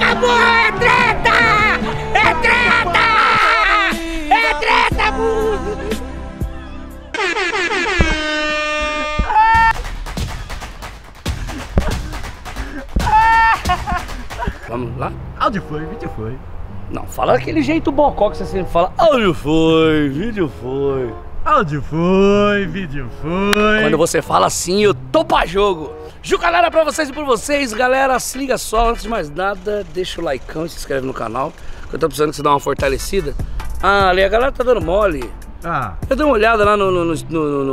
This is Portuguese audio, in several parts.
acabou! É treta! É treta! É treta, burro! Vamos lá? Áudio foi, vídeo foi. Não, fala daquele jeito bocó que você sempre fala. Áudio foi, vídeo foi. Áudio foi, vídeo foi. Quando você fala assim, eu tô pra jogo. Jucanara pra vocês e por vocês, galera. Se liga só, antes de mais nada, deixa o likeão e se inscreve no canal. Eu tô precisando que você dê uma fortalecida. Ah, ali a galera tá dando mole. Ah. Eu dei uma olhada lá nos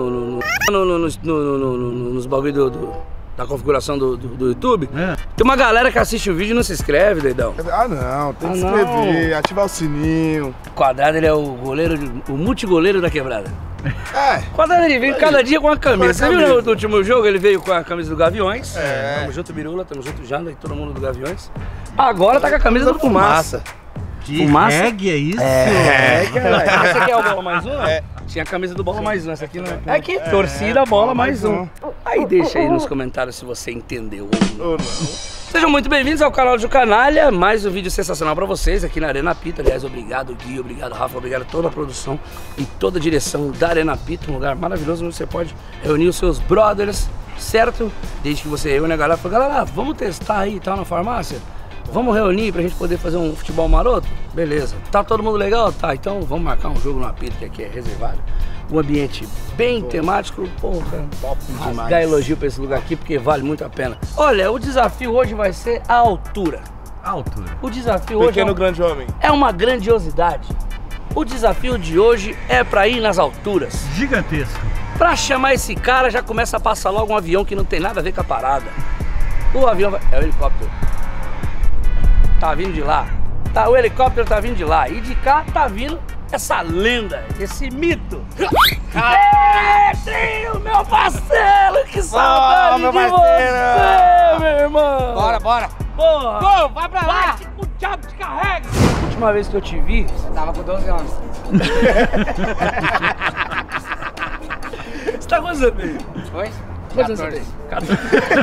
bagulho da configuração do YouTube. É. Tem uma galera que assiste o vídeo e não se inscreve, doidão. Ah não, tem que se inscrever, ativar o sininho. O Quadrado, ele é o goleiro, o multigoleiro da quebrada. É. O Quadrado, ele vem cada dia com uma camisa. Você viu camisa. no último jogo, ele veio com a camisa do Gaviões. É. Tamo junto, Birula, tamo junto, Janda e todo mundo do Gaviões. Agora tá com a camisa do Fumaça. Que Fumaça? reggae é isso? Caralho. Essa aqui é o Bola Mais Um? Tinha a camisa do Bola Mais Um, essa aqui não é? Aqui, torcida Bola Mais Um. Aí deixa aí nos comentários se você entendeu ou não. Sejam muito bem-vindos ao canal do Canalha, mais um vídeo sensacional pra vocês aqui na Arena Pita. Aliás, obrigado Gui, obrigado Rafa, obrigado a toda a produção e toda a direção da Arena Pita, um lugar maravilhoso onde você pode reunir os seus brothers, certo? Desde que você reúne a galera, fala, galera, vamos testar aí e tal na farmácia? Vamos reunir pra gente poder fazer um futebol maroto? Beleza. Tá todo mundo legal? Tá, então vamos marcar um jogo no Apito, que aqui é reservado. Um ambiente bem temático. Porra, top demais. Dá elogio pra esse lugar aqui, porque vale muito a pena. Olha, o desafio hoje vai ser a altura. Altura. O desafio hoje Pequeno grande homem. é uma grandiosidade. O desafio de hoje é pra ir nas alturas. Gigantesco. Pra chamar esse cara, já começa a passar logo um avião que não tem nada a ver com a parada. O avião vai... É o helicóptero. Tá vindo de lá. Tá, o helicóptero tá vindo de lá. E de cá tá vindo essa lenda, esse mito. Pedrinho, meu parceiro, que saudade meu de parceiro. você, meu irmão. Bora, bora. Porra. Pô, vai pra lá. Vai, o diabo te carrega. A última vez que eu te vi... Você tava com 12 anos. Você tá quantos anos aí? Oi? Quantos anos você tem?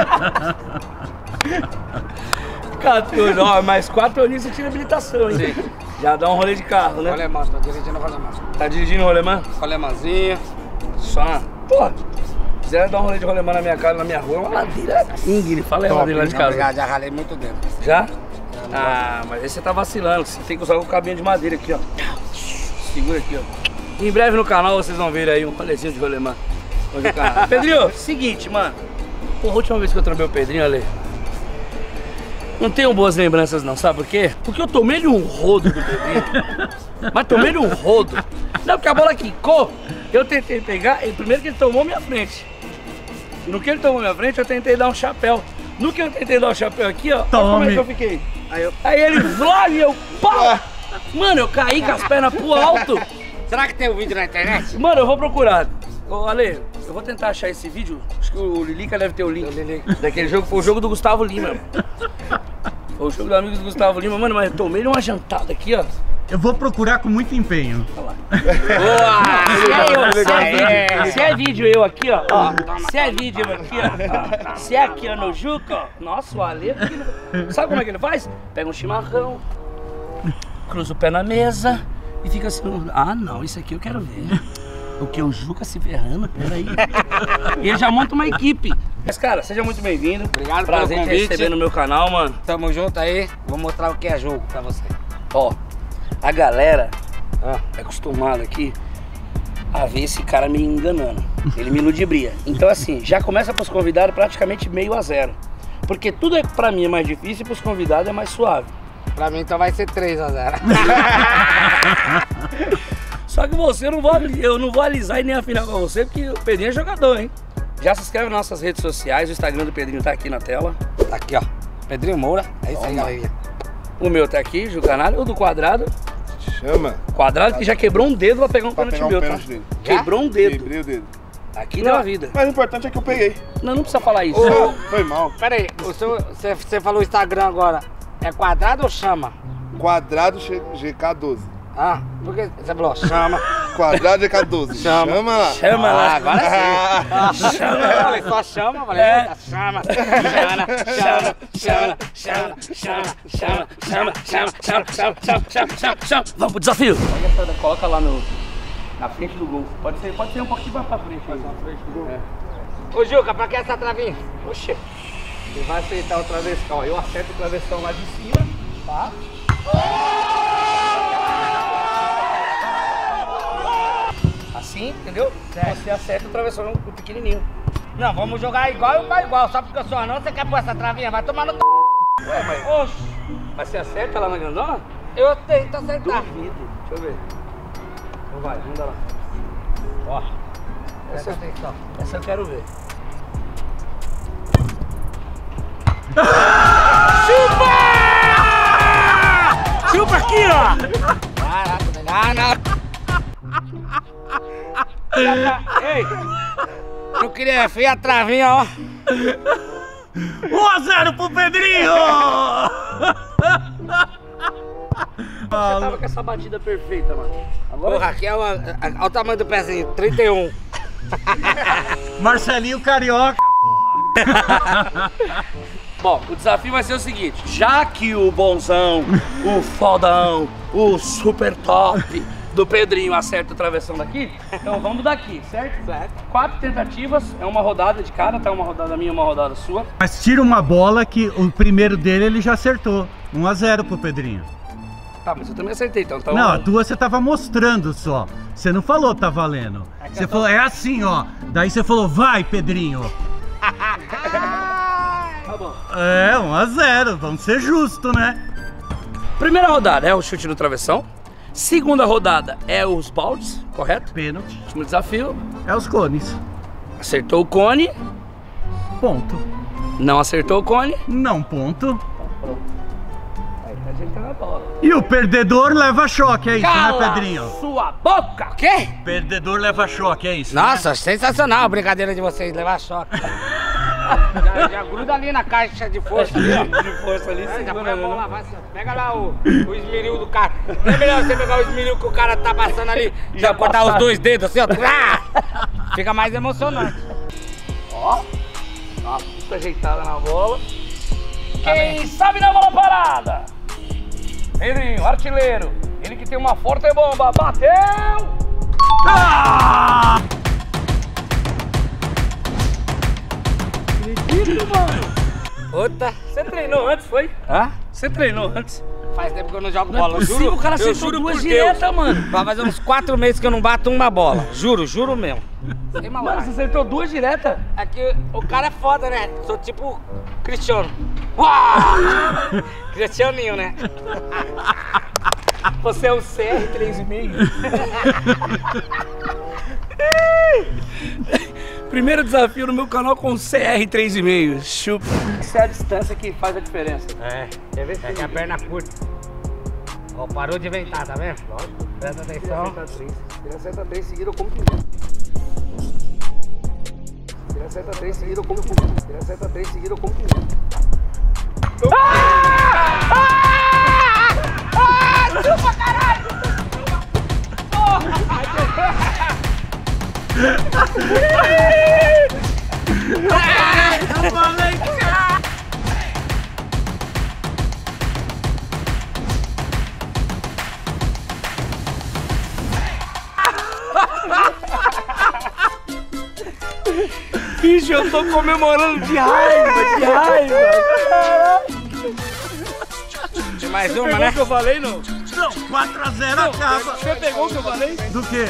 14, ó, mais 4 aninhos você tira habilitação, hein? Sim. Já dá um rolê de carro, né? Rolemã, tô dirigindo rolemã. Tá dirigindo rolemã? Rolemãzinho. Só. Pô, quiser dar um rolê de rolemã na minha casa, na minha rua, é uma ladeira íngreme. Fala aí a ladeira lá de casa. Obrigado, já ralei muito dentro. Já? Ah, mas aí você tá vacilando, você tem que usar o cabinho de madeira aqui, ó. Segura aqui, ó. Em breve no canal vocês vão ver aí um rolezinho de rolemã. Pedrinho, seguinte, mano. Porra, a última vez que eu trombei o Pedrinho, Ale, não tenho boas lembranças não, sabe por quê? Porque eu tomei-lhe um rodo do Pedrinho. Mas tomei-lhe um rodo. Não, porque a bola quicou, eu tentei pegar, e primeiro que ele tomou minha frente. No que ele tomou minha frente, eu tentei dar um chapéu. No que eu tentei dar um chapéu aqui, ó, olha como é que eu fiquei. Aí ele vlog e eu pau! Mano, eu caí com as pernas pro alto. Será que tem um vídeo na internet? Mano, eu vou procurar. Ô, Ale, eu vou tentar achar esse vídeo. Acho que o Lilica deve ter o link. Daquele jogo, foi o jogo do Gustavo Lima. Foi o jogo do amigo do Gustavo Lima, mano, mas eu tomei uma jantada aqui, ó. Eu vou procurar com muito empenho. Olha lá. Boa! Se é vídeo eu aqui, ó. Se é vídeo eu aqui, ó. Se é aqui, ó, no Juca, ó. Nossa, o Ale. Sabe como é que ele faz? Pega um chimarrão, cruza o pé na mesa e fica assim. Ah, não, isso aqui eu quero ver. O que? O Juca se ferrando? Peraí. E ele já monta uma equipe. Mas, cara, seja muito bem-vindo. Obrigado Prazer pelo em te convite. receber no meu canal, mano. Tamo junto aí. Vou mostrar o que é jogo pra você. Ó, a galera é acostumada aqui a ver esse cara me enganando. Ele me ludibria. Então, assim, já começa pros convidados praticamente 0-0. Porque tudo pra mim é mais difícil e pros convidados é mais suave. Pra mim então vai ser 3-0. Só que você, eu não vou alisar e nem afinar com você, porque o Pedrinho é jogador, hein? Já se inscreve nas nossas redes sociais, o Instagram do Pedrinho tá aqui na tela. Tá aqui, ó. Pedrinho Moura. É isso aí, galerinha. O meu tá aqui, Jucanalha. O do Quadrado. Chama. Quadrado que já quebrou um dedo pra pegar um pênalti meu, tá? dele. Quebrou um dedo. Quebrei o dedo. Aqui deu a vida. Mas o importante é que eu peguei. Não precisa falar isso. Ô, Foi mal. Pera aí, você falou o Instagram agora. É Quadrado ou Chama? Quadrado GK12. Ah, porque você falou chama. quadrado de K12. Chama lá. Chama lá. Agora sim. Chama lá. Só chama, valeu. Chama. Chama. Vamos pro desafio. Coloca lá na frente do gol. Pode ser um pouquinho mais pra frente. Na frente do gol. Ô, Juca, pra que essa travinha? Oxê. Você vai aceitar o travessão. Eu acerto o travessão lá de cima, tá? Assim, entendeu? Certo. Você acerta o travessão pequenininho. Não, vamos jogar igual. Só porque eu sou anão, você quer pôr essa travinha? Vai tomar no c... Ué, mas... Oxi. Mas você acerta lá na grandona? Eu tento acertar. Duvido. Deixa eu ver. Então vai, vamos dar lá. Ó. Presta atenção. Essa eu quero ver. Chupa aqui, ó! Ei! Eu queria ver a travinha, ó. 1-0 pro Pedrinho! Você tava com essa batida perfeita, mano. Agora... Porra, aqui é olha o tamanho do pezinho, 31. Marcelinho Carioca. Bom, o desafio vai ser o seguinte, já que o bonzão, o fodão, o super top do Pedrinho acerta o travessão daqui, então vamos daqui, certo? Certo. 4 tentativas, é uma rodada de cada, tá? Uma rodada minha, uma rodada sua. Mas tira uma bola que o primeiro dele ele já acertou. 1-0 pro Pedrinho. Tá, mas eu também acertei, então. Não, a tua você tava mostrando só. Você não falou tá valendo. Você falou, é assim, ó. Daí você falou, vai, Pedrinho. Tá bom. É, 1-0. Vamos ser justos, né? Primeira rodada é o chute no travessão. Segunda rodada é os baldes, correto? Pênalti. Último desafio. É os cones. Acertou o cone. Ponto. Não acertou o cone. Não ponto. Aí tá ajeitando a bola. E o perdedor leva choque, é isso, Cala né, Pedrinho? sua boca! Quê? Perdedor leva choque, é isso. Nossa, sensacional a brincadeira de vocês, levar choque. já gruda ali na caixa de força ali, ó. De força ali, Já põe segura, a mão né? lá, vai, pega lá o esmeril do cara. Não é melhor você pegar o esmeril que o cara tá passando ali, já cortar os 2 dedos assim, ó. Fica mais emocionante. Ó, uma puta ajeitada na bola. Quem sabe na bola parada? Pedrinho, artilheiro. Ele que tem uma forte bomba. Bateu! Ah! Acredito, mano. Outra. Você treinou antes, foi? Hã? Você treinou antes? Faz tempo que eu não jogo Não é bola, possível, juro. o cara eu acertou juro 2 por diretas, Deus. mano. Vai fazer uns 4 meses que eu não bato uma bola. Juro mesmo. Sem Mano, maldade. você acertou 2 diretas? É que o cara é foda, né? Sou tipo Cristiano. Uau! Cristianinho, né? Você é o CR3,5? Primeiro desafio no meu canal com CR3,5. Chupa. Isso é a distância que faz a diferença. É, quer ver? É que a perna curta. Ó, parou de ventar, tá vendo? Lógico. Presta atenção. Ele acerta 3 seguido, eu como pimenta. Ele acerta 3 seguido, eu como pimenta. Ele acerta 3 seguido, eu como pimenta. Chupa, caralho! Eu falei que... Bicho, eu tô comemorando de raiva, Tem mais Você uma, pegou né? o que eu falei, não? Não, 4-0 acaba. Você pegou o que eu falei? Do quê?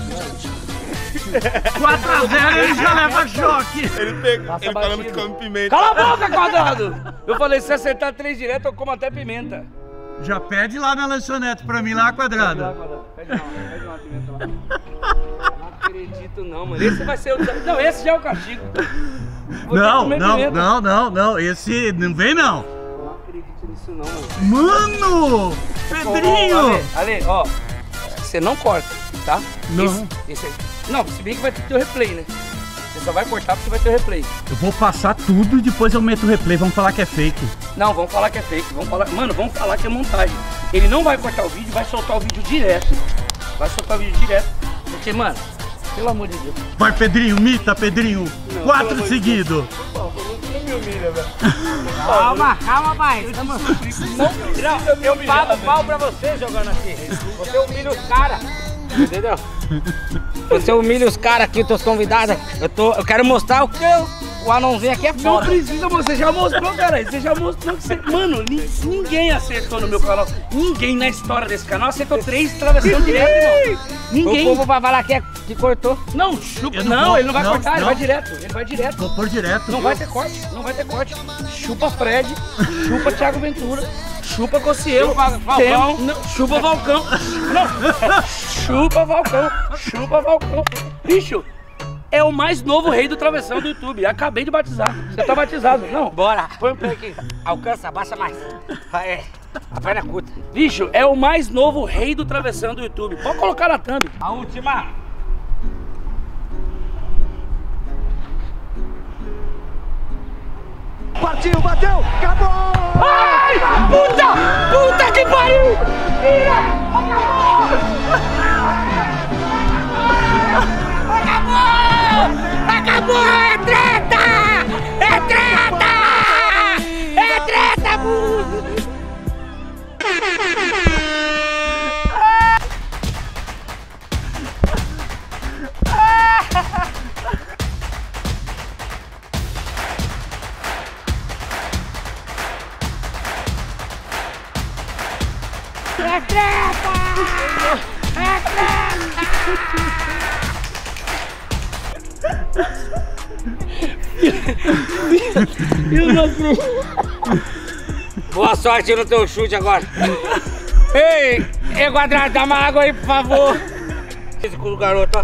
4-0 ele já leva choque. Ele Passa falando batido. que come pimenta. Cala a boca, quadrado! Eu falei, se acertar 3 direto, eu como até pimenta. Já pede lá na lanchonete pra mim lá, Quadrado. Pede uma pimenta lá. Não acredito não, mano. Esse vai ser o desafio. Não, esse já é o castigo. Vou ter que comer pimenta. Não. Esse não vem não. Eu não acredito nisso não, mano. Mano! Pedrinho! Ale, ó. Você não corta, tá? Não. Esse aí. Não, se bem que vai ter que ter o replay, né? Você só vai cortar porque vai ter o replay. Eu vou passar tudo e depois eu meto o replay. Vamos falar que é fake. Não, vamos falar que é fake. Mano, vamos falar que é montagem. Ele não vai cortar o vídeo, vai soltar o vídeo direto. Vai soltar o vídeo direto. Porque, mano, pelo amor de Deus. Vai, Pedrinho, mita, Pedrinho. Não, 4 seguidos. Não me humilha, velho. Calma, pai. Eu pago o pau pra você jogando assim. Você humilha os caras. Entendeu? Você humilha os caras aqui, teus convidados. Eu quero mostrar o que o anãozinho aqui é foda. Não precisa, você já mostrou, cara. Você já mostrou que você... Mano, ninguém acertou no meu canal. Ninguém na história desse canal acertou 3 travessão direto, irmão. Ninguém. O povo vai falar que cortou. Não, chupa. Não, ele não vai cortar, ele vai direto. Ele vai direto. Vou pôr direto. Não vai ter corte, não vai ter corte. Chupa Fred, chupa Thiago Ventura, chupa Cossielo. Chupa Valcão. Não, chupa Valcão. Bicho. É o mais novo rei do travessão do YouTube. Acabei de batizar. Você tá batizado, não? Bora. Põe um play aqui. Alcança, abaixa mais. É. A perna é curta. Bicho, é o mais novo rei do travessão do YouTube. Pode colocar na thumb. A última. Partiu, bateu, acabou! Ai, puta que pariu! Acabou! É treta! É treta! É treta, burro! É treta! É treta! Eu não acredito. Boa sorte no teu chute agora. Ei, Quadrado, dá uma água aí, por favor. Esse cu do garoto, ó.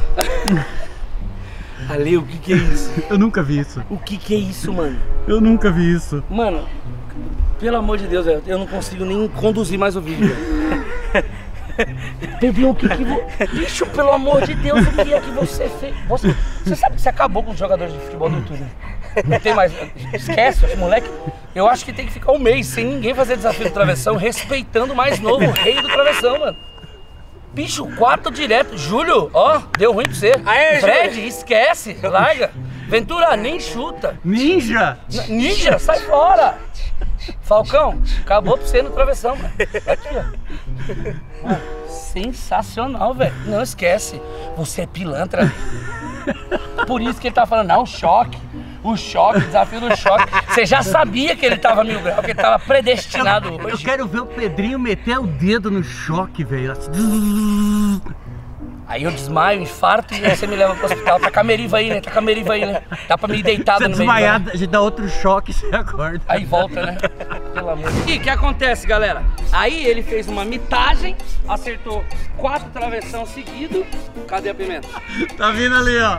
Ale, o que é isso? Eu nunca vi isso. O que é isso, mano? Eu nunca vi isso. Mano, pelo amor de Deus, eu não consigo nem conduzir mais o vídeo, velho. Teve o que Bicho, pelo amor de Deus, o que é que você fez? Você sabe que você acabou com os jogadores de futebol do YouTube, né? Não tem mais... Esquece, esse moleque. Eu acho que tem que ficar um mês sem ninguém fazer desafio do travessão, respeitando o mais novo, o rei do travessão, mano. Bicho, 4 direto. Júlio, ó, deu ruim pra você. Aê, Fred, Júlio. Esquece, larga. Ventura, nem chuta. Ninja! Ninja, sai fora. Falcão, acabou pra você no travessão, mano. Aqui, ó. Mano, sensacional, velho. Não esquece, você é pilantra. Por isso que ele tá falando, não, choque. O choque, o desafio do choque. Você já sabia que ele tava 1000 graus, que ele tava predestinado hoje. Eu quero ver o Pedrinho meter o dedo no choque, velho. Aí eu desmaio, infarto e aí você me leva pro hospital. Tá com a Meriva aí, né? Tá com a Meriva aí, né? Dá pra me ir deitado Você no meio. desmaiar, a gente dá outro choque e você acorda. Aí volta, né? Pelo amor de Deus. E o que acontece, galera? Aí ele fez uma mitagem, acertou 4 travessão seguidos. Cadê a pimenta? Tá vindo ali, ó.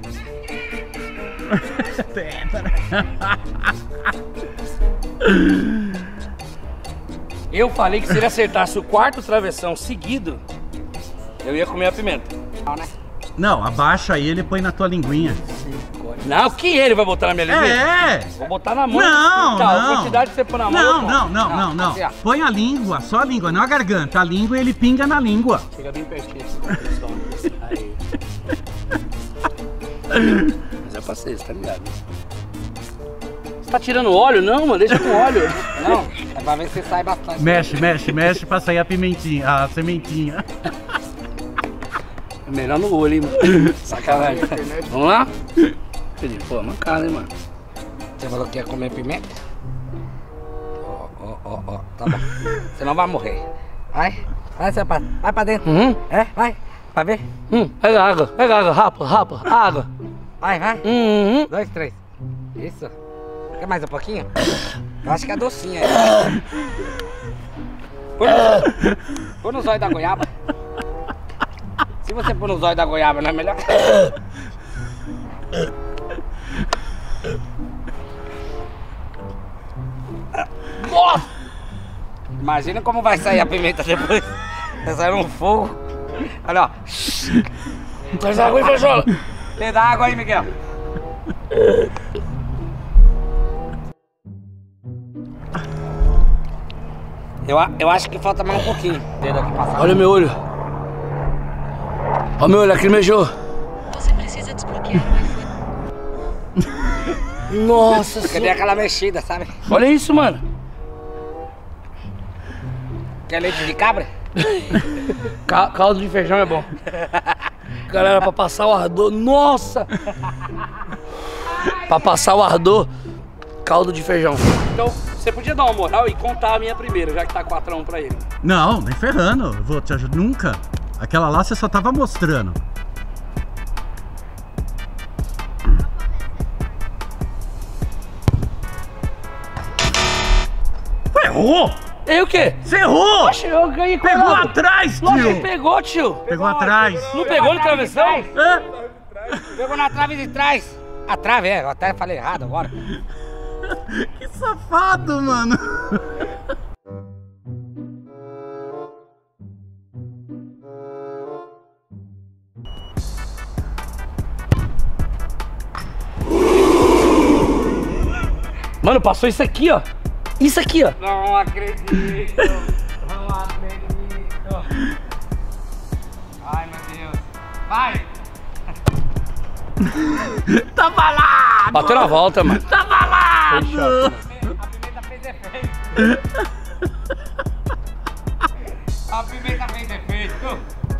Eu falei que se ele acertasse o 4º travessão seguido, eu ia comer a pimenta. Não, abaixa aí, ele põe na tua linguinha. Não, que ele vai botar na minha linguinha? É! Vou botar na mão. Não, tá, não. A quantidade que você põe na mão. Não. Assim, ó. Põe a língua, só a língua, não a garganta. A língua ele pinga na língua. Chega bem pertinho assim, pessoal. Aí. Mas é pra você tá ligado? Você tá tirando óleo? Não, mano, deixa com óleo. Não, é pra ver se sai bastante. Mexe pra sair a pimentinha, a sementinha. É melhor no olho, hein, mano. Sacanagem. Vamos lá? Pô, mancada, hein, mano. Você falou que ia comer pimenta? Ó, tá bom. Você não vai morrer. Vai, vai pra dentro. É, vai, pra ver. Pega água, rapa, água. Vai. 2, 3. Isso. Quer mais um pouquinho? Eu acho que é docinha aí. Põe no zóio da goiaba. Se você pôr no zóio da goiaba, não é melhor? Nossa! Imagina como vai sair a pimenta depois. Vai sair um fogo. Olha, ó. Traz água aí, Fejola. Dá água aí, Miguel. Eu acho que falta mais um pouquinho. Dedo aqui passar. Olha meu olho. Ó, meu olho lacrimejou. Você precisa desbloquear o iPhone. Nossa Cadê aquela mexida, sabe? Olha isso, mano. Quer leite de cabra? Caldo de feijão é bom. Galera, pra passar o ardor, nossa! Pra passar o ardor, caldo de feijão. Então, você podia dar uma moral e contar a minha primeira, já que tá 4-1 pra ele. Não, nem ferrando. Eu vou te ajudar. Nunca. Aquela lá você só tava mostrando. Errou! E o quê? Você errou! Oxe, eu ganhei com Pegou nada. atrás, Lógico que tio! pegou, tio. Pegou atrás. Não pegou no travessão? Hã? Pegou na trave de trás. A trave, eu até falei errado agora. Que safado, mano! Mano, passou isso aqui, ó. Isso aqui, ó. Não acredito. Não acredito. Ai, meu Deus. Vai. Tá balado! Bateu na volta, mano. Tá balado! A pimenta fez efeito. A pimenta fez efeito.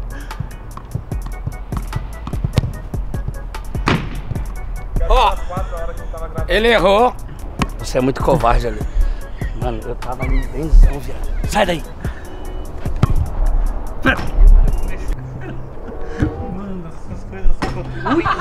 Ó, ele errou. Você é muito covarde ali. Mano, eu tava ali benzão, viado. Sai daí. Mano, essas coisas são... Ui!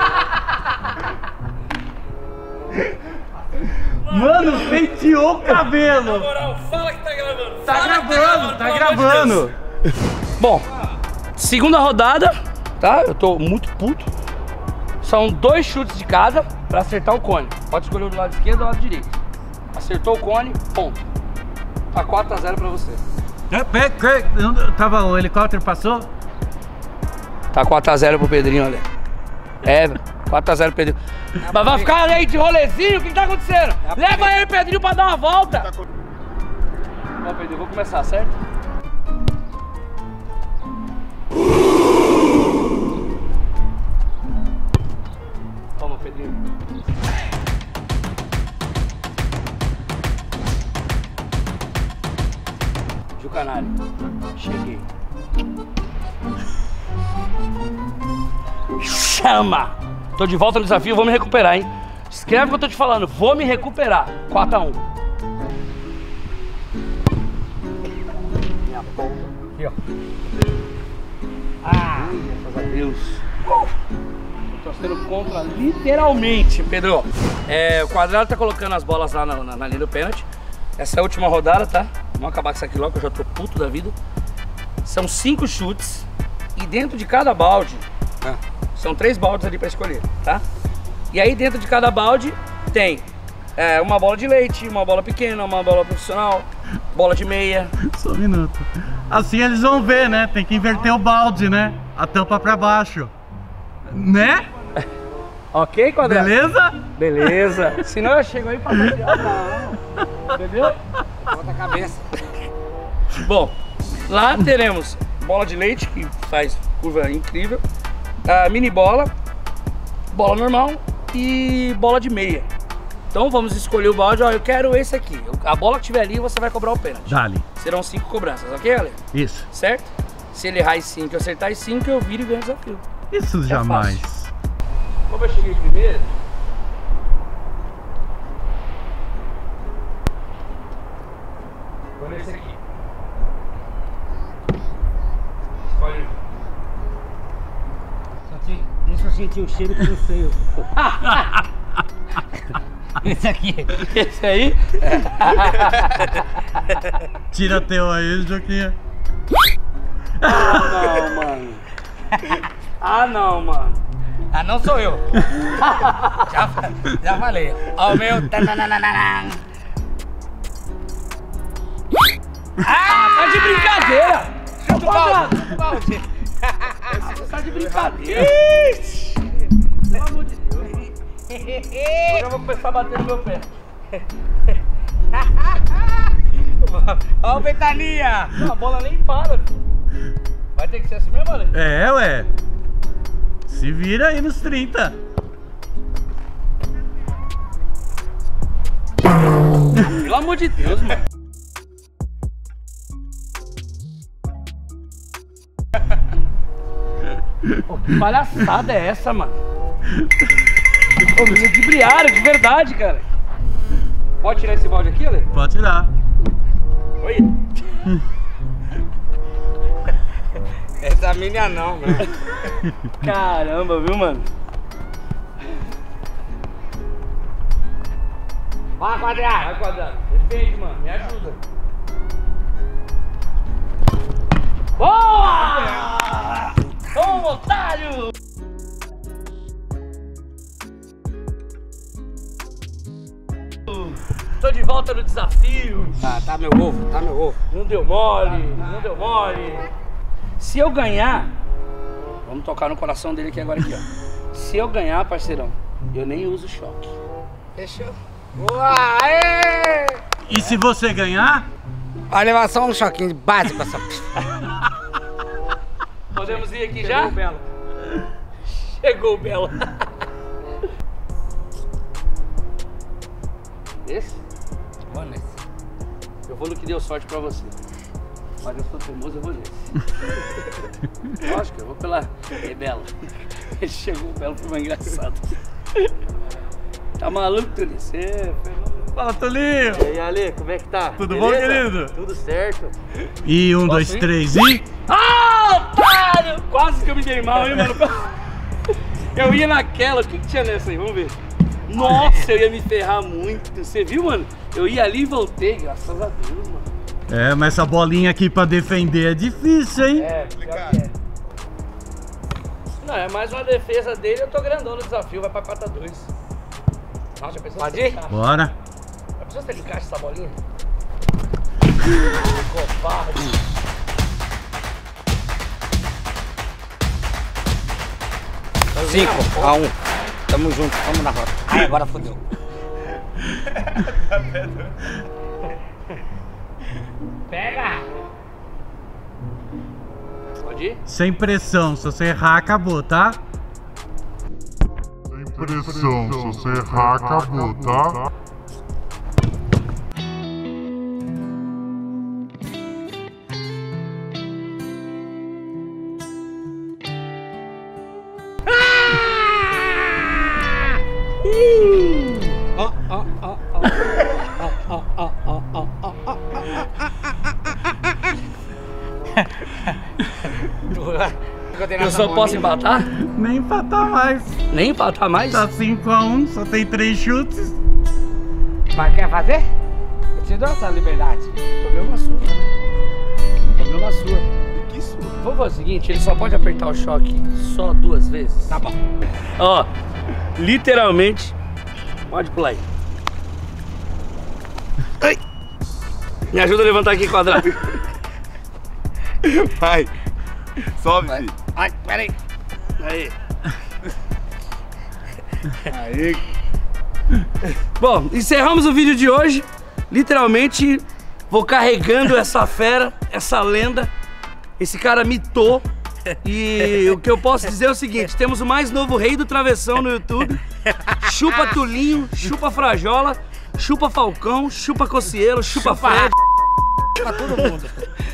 Mano, penteou o cabelo! moral, fala que tá gravando. Tá gravando! Bom, segunda rodada, tá? Eu tô muito puto. São 2 chutes de cada pra acertar o cone. Pode escolher do lado esquerdo ou do lado direito. Acertou o cone, ponto. Tá 4-0 pra você. Tava, o helicóptero passou? Tá 4-0 pro Pedrinho, olha. É, 4-0 pro Pedrinho. Mas vai ficar aí de rolezinho? O que tá acontecendo? Leva ele, Pedrinho, pra dar uma volta. Ó, Pedrinho, vou começar, certo? Toma, Pedrinho. Jucanário. Cheguei. Chama! Tô de volta no desafio, vou me recuperar, hein? Escreve o que eu tô te falando, vou me recuperar. 4-1. Minha porra. Aqui, ó. Ah, graças a Deus. Tô torcendo contra, literalmente, Pedro. O quadrado tá colocando as bolas lá na linha do pênalti. Essa é a última rodada, tá? Vamos acabar com isso aqui logo, que eu já tô puto da vida. São 5 chutes e dentro de cada balde, são 3 baldes ali pra escolher, tá? E aí dentro de cada balde tem uma bola de leite, uma bola pequena, uma bola profissional, bola de meia. Só um minuto. Assim eles vão ver, né? Tem que inverter o balde, né? A tampa pra baixo. Né? Ok, quadrado? Beleza? Beleza. Senão eu chego aí pra não. Entendeu? bota a cabeça. Bom, lá teremos bola de leite, que faz curva incrível, a mini bola, bola normal e bola de meia. Então vamos escolher o balde, ó, eu quero esse aqui. A bola que tiver ali, você vai cobrar o pênalti. Dali. Serão 5 cobranças, ok, galera? Isso. Certo? Se ele errar em 5 e acertar em 5, eu viro e ganho o desafio. Isso jamais. Como eu cheguei primeiro... Vou nesse aqui. Escolhe. Deixa eu sentir o cheiro que eu sei. Esse aqui. Esse aí? Tira teu aí, Joquinha. Ah, não, mano. Ah, não, mano. Ah, não sou eu. já falei. Ó, o meu. Ah, tá de brincadeira. Chuta o balde. Você tá de brincadeira. Pelo amor de Deus. Agora eu vou começar a bater no meu pé. Ó o Ventania. Não, a bola nem para. Vai ter que ser assim mesmo, olha. É, ué. Se vira aí nos 30. Pelo amor de Deus, mano. Pô, que palhaçada é essa, mano? Pô, me ludibriaram, de verdade, cara. Pode tirar esse balde aqui, Ale? Pode tirar. Oi. Essa minha não, mano. Caramba, viu, mano? Vai, Quadrado. Vai, Quadrado. Defende, mano. Me ajuda. Boa! Toma, otário! Tô de volta no desafio. Tá meu ovo, tá meu ovo. Não deu mole, não deu mole. Se eu ganhar, vamos tocar no coração dele aqui agora aqui, ó. Se eu ganhar, parceirão, eu nem uso choque. Fechou. Boa! Aê! E se você ganhar? Vai levar só um choquinho básico essa. Podemos ir aqui já? Chegou o Belo. Esse? Vou nesse. Eu vou no que deu sorte pra você. Mas eu sou teimoso, eu vou nesse. Lógico, eu vou pela Bela. Ele chegou, o Belo foi mais engraçado. Tá maluco, Tulinho? Você... Fala, Tolinho! E aí, Ale, como é que tá? Tudo beleza? bom, querido? Tudo certo. E 1, 2, 3 e... Ah, otário! Quase que eu me dei mal, hein, mano? Eu ia naquela, o que tinha nessa aí? Vamos ver. Nossa, eu ia me ferrar muito. Você viu, mano? Eu ia ali e voltei, graças a Deus, mano. É, mas essa bolinha aqui pra defender é difícil, hein? É, pior que é. Não, é mais uma defesa dele, eu tô grandão no desafio, vai pra 4-2. Nossa, já pensou? Pode ir? Bora. Já pensou se ele encaixa essa bolinha? Covarde. Cinco a 1. Tamo junto, tamo na rota. Ai, agora fodeu. Pega! Pode ir? Sem pressão, se você errar, acabou, tá? Sem pressão, se você errar, acabou, tá? Eu só posso empatar? Nem empatar mais. Nem empatar mais? Tá 5 a 1, só tem 3 chutes. Mas quer fazer? Eu te dou essa liberdade. Tomei uma sua. Tomei uma sua. Que sua? Vamos fazer o seguinte, ele só pode apertar o choque só 2 vezes. Tá bom. Ó, literalmente, pode pular aí. Ai. Me ajuda a levantar aqui, Quadrado. Vai. Sobe, filho. Ai, peraí. Aí. Aí. Bom, encerramos o vídeo de hoje. Literalmente, vou carregando essa fera, essa lenda. Esse cara mitou. E o que eu posso dizer é o seguinte: temos o mais novo rei do travessão no YouTube. Chupa Tulinho, chupa Frajola, chupa Falcão, chupa Cocielo, chupa Fred. Pra todo mundo.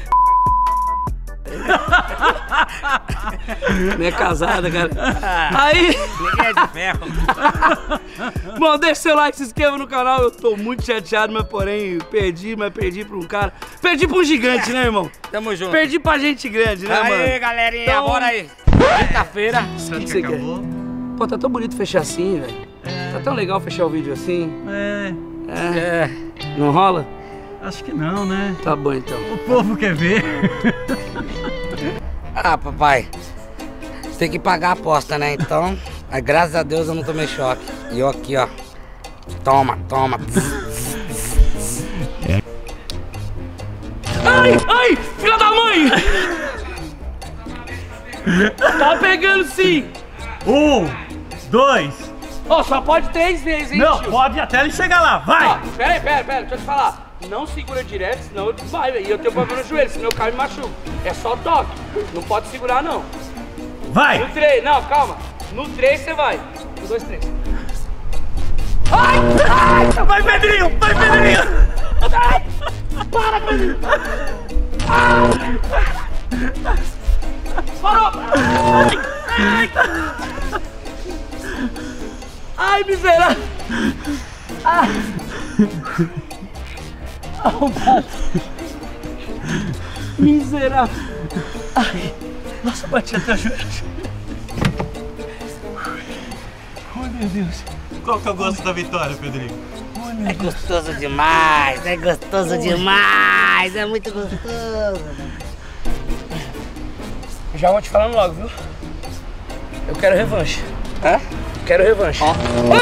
Não é casada, cara. Aí. Ninguém é de ferro. Bom, deixa seu like, se inscreva no canal. Eu tô muito chateado, mas porém perdi pra um cara. Perdi pra um gigante, né, irmão? Tamo junto. Perdi pra gente grande, né, mano? Aí, galerinha, Então, bora aí. Quinta-feira. O que você quer? Pô, tá tão bonito fechar assim, velho. Tá tão legal fechar o vídeo assim. É, Não rola? acho que não, né? Tá bom, então. O povo quer ver. Ah, papai. Você tem que pagar a aposta, né? Então, graças a Deus eu não tomei choque. E eu aqui, ó. Toma, toma. Ai, ai, filha da mãe! Tá pegando sim! 1, 2. Ó, só pode 3 vezes, hein, Não, tio? pode até ele chegar lá, Ó, vai! pera, deixa eu te falar. Não segura direto, senão eu desmaio. E eu tenho problema no joelho, senão eu caio e machuco. É só toque. Não pode segurar, não. Vai! No 3, não, calma. No 3 você vai. 1, 2, 3. Ai! Ai! Vai, Pedrinho! Vai, Pedrinho! Ai! Para, Pedrinho! Ai! Parou! Ai! Ai, miserável! Ai! Miserável! Ai! Nossa, bati até a joelho. Ai, meu Deus. Qual que é o gosto da vitória, Pedrinho? É gostoso demais, é gostoso demais, é muito gostoso. Já vou te falando logo, viu? Eu quero revanche. Hã? Quero revanche. Ó.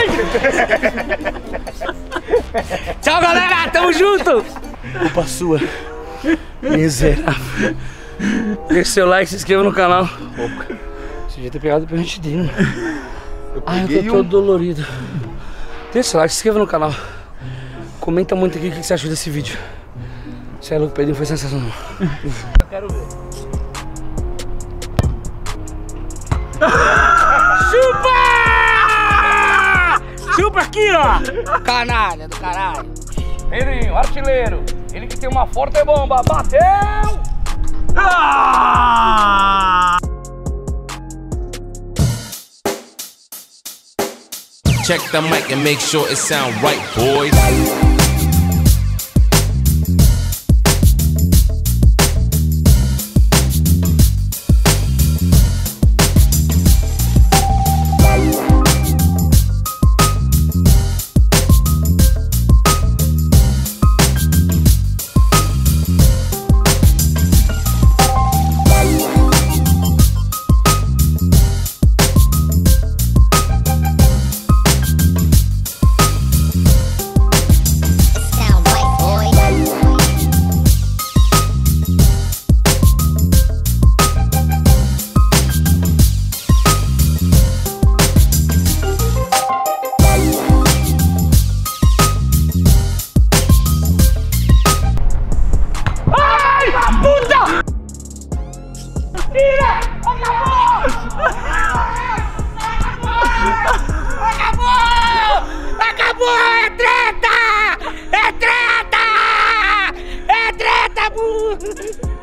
Tchau, galera! Tamo junto! Culpa sua. Miserável. Deixe seu like, se inscreva no canal. Opa. Você devia ter pegado o permitidinho. Ai, eu tô todo dolorido. Deixa seu like, se inscreva no canal. Comenta muito aqui o que você achou desse vídeo. Você é louco, Pedrinho, foi sensacional. Eu quero ver. Chupa! Chupa aqui, ó! Canalha do caralho. Pedrinho, artilheiro. Ele que tem uma forte bomba. Bateu! Ah! Check the mic and make sure it sound right, boys. Acabou! É treta! É treta! É treta, burro!